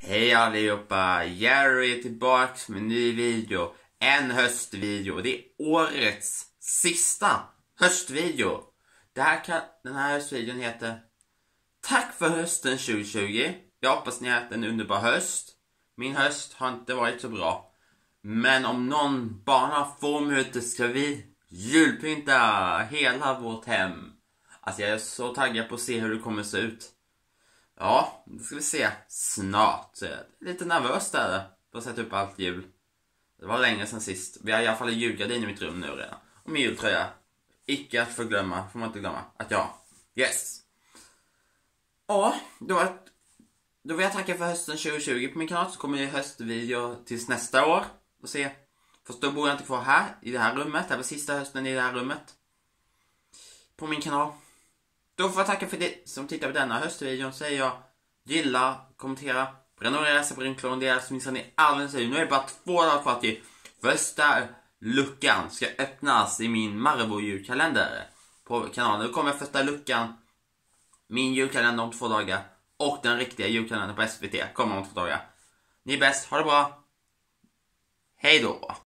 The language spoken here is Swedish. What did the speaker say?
Hej allihopa, Jerry är tillbaks med en ny video. En höstvideo. Det är årets sista höstvideo. Den här höstvideon heter Tack för hösten 2020. Jag hoppas ni har haft en underbar höst. Min höst har inte varit så bra. Men om någon bara får minuter ska vi julpynta hela vårt hem. Alltså jag är så taggad på att se hur det kommer se ut. Ja, det ska vi se snart. Lite nervöst där på att sätta upp allt jul. Det var länge sedan sist. Vi har i alla fall en julgardin i mitt rum nu redan. Och min jultröja. Icke att förglömma, får man inte glömma. Att jag, yes. Ja, då vill jag tacka för hösten 2020 på min kanal. Så kommer det höstvideo tills nästa år. Och se. Fast då bor jag inte kvar här i det här rummet. Det var sista hösten i det här rummet. På min kanal. Då får jag tacka för det som tittar på denna höstvideon. Säger jag gilla, kommentera, prenumerera sig på ringklon. Det är så missar ni alldeles. Nu är det bara 2 dagar kvar till första luckan ska öppnas i min Marabou julkalender på kanalen. Då kommer första luckan, min julkalender om 2 dagar. Och den riktiga julkalendern på SVT kommer om 2 dagar. Ni är bäst, ha det bra. Hej då.